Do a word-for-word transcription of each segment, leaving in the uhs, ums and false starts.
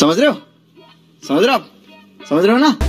समझ रहे हो समझ रहे हो आप समझ रहे हो ना।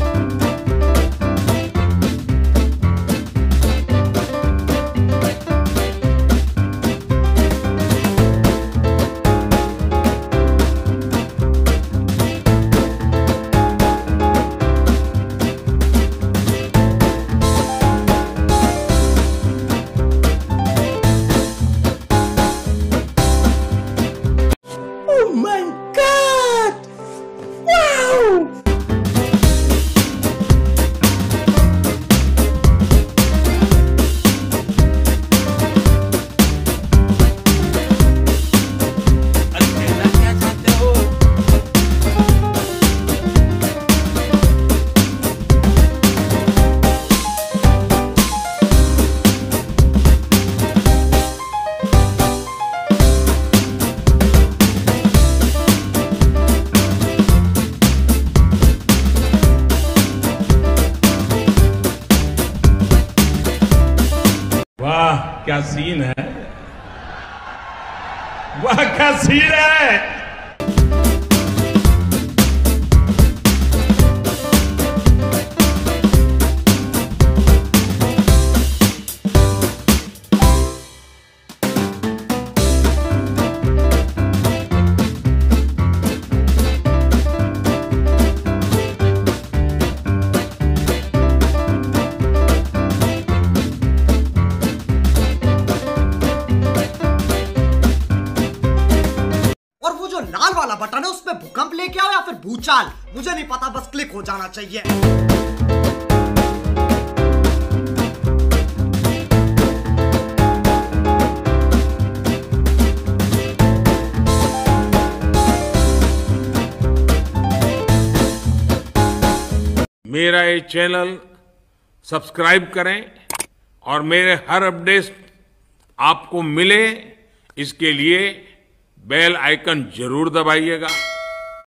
वाह क्या सीन है, वाह क्या सीन है। जो लाल वाला बटन है उसमें भूकंप लेके आओ या फिर भूचाल, मुझे नहीं पता, बस क्लिक हो जाना चाहिए। मेरा ये चैनल सब्सक्राइब करें और मेरे हर अपडेट आपको मिले, इसके लिए बेल आइकन जरूर दबाइएगा।